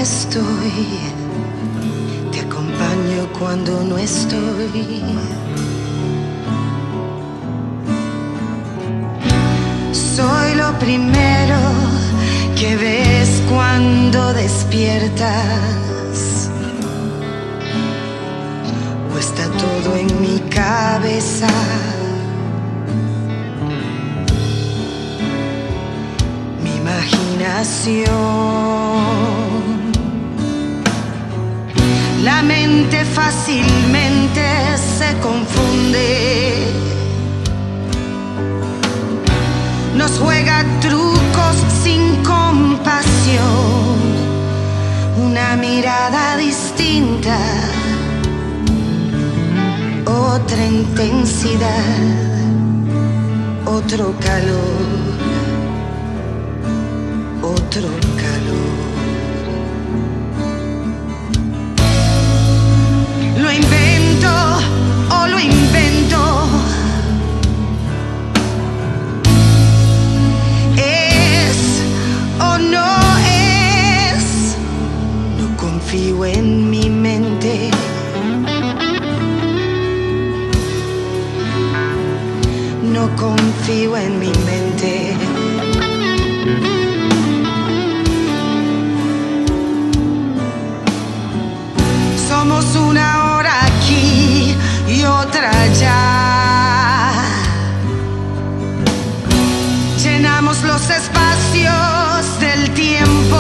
estoy, te acompaño cuando no estoy. Soy lo primero que ves cuando despiertas, o está todo en mi cabeza. Mi imaginación, la mente fácilmente se confunde, nos juega trucos sin compasión, una mirada distinta, otra intensidad, otro calor, otro calor. Lo invento o lo invento, confío en mi mente. No confío en mi mente. Somos una hora aquí y otra allá. Llenamos los espacios del tiempo.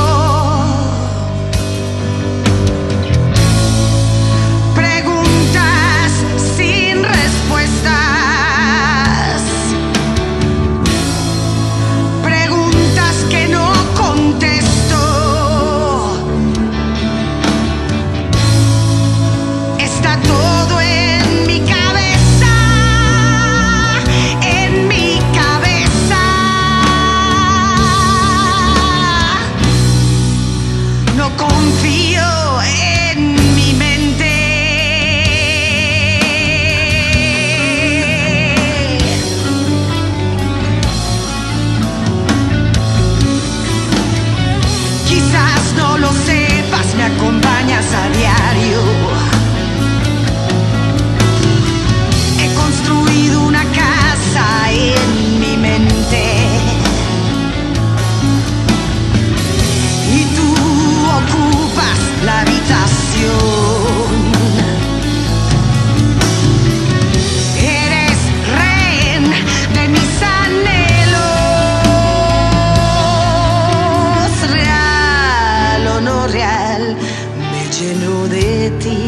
Confío en mi mente. Quizás no lo sepas, me acompañas a diario. He construido una casa en mi mente. Ocupas la habitación. Eres rehén de mis anhelos. Real o no real, me lleno de ti.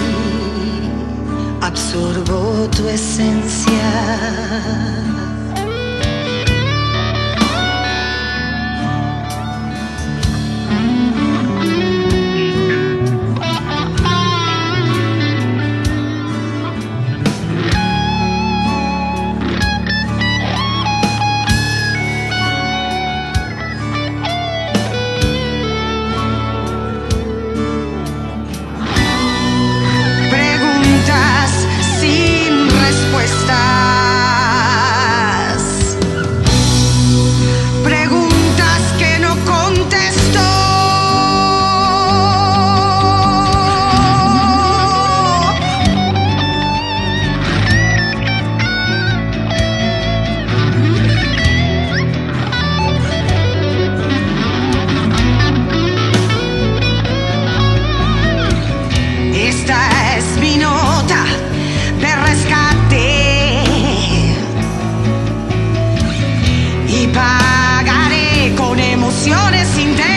Absorbo tu esencia. Preguntas que no contesto. Esta es mi nota de rescate. Y pagaré con emociones intensas.